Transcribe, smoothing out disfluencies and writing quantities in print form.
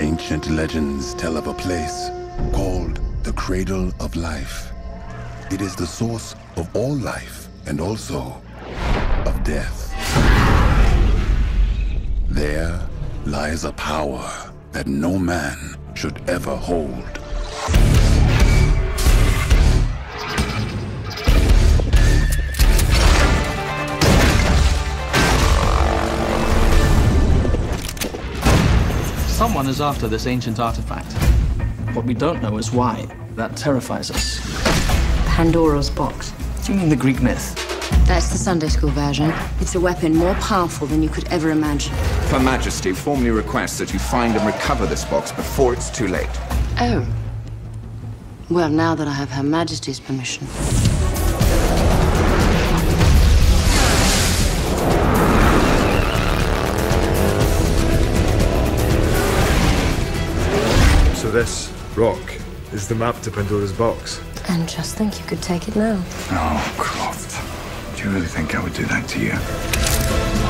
Ancient legends tell of a place called the Cradle of Life. It is the source of all life and also of death. There lies a power that no man should ever hold. Someone is after this ancient artifact. What we don't know is why. That terrifies us. Pandora's box. Do you mean the Greek myth? That's the Sunday school version. It's a weapon more powerful than you could ever imagine. Her Majesty formally requests that you find and recover this box before it's too late. Oh. Well, now that I have Her Majesty's permission. So this rock is the map to Pandora's box. And just think you could take it now. Oh, Croft. Do you really think I would do that to you?